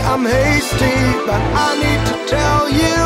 I'm hasty, but I need to tell you,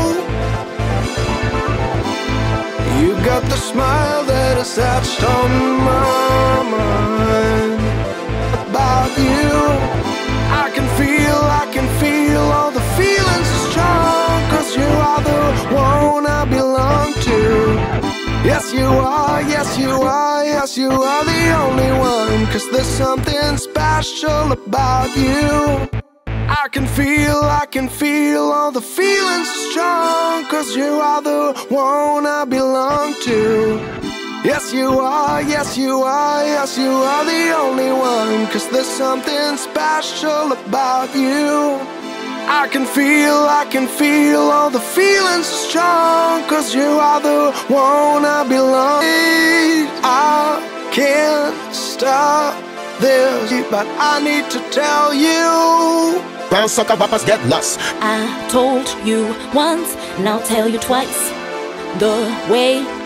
you got the smile that is etched on my mind. About you, I can feel all the feelings are strong, 'cause you are the one I belong to. Yes you are, yes you are, yes you are the only one, 'cause there's something special about you. I can feel all the feelings are strong, 'cause you are the one I belong to. Yes you are, yes you are, yes you are the only one, 'cause there's something special about you. I can feel all the feelings are strong, 'cause you are the one I belong to. I can't stop this, but I need to tell you, Brown sucker rappers get lost. I told you once, and I'll tell you twice. The way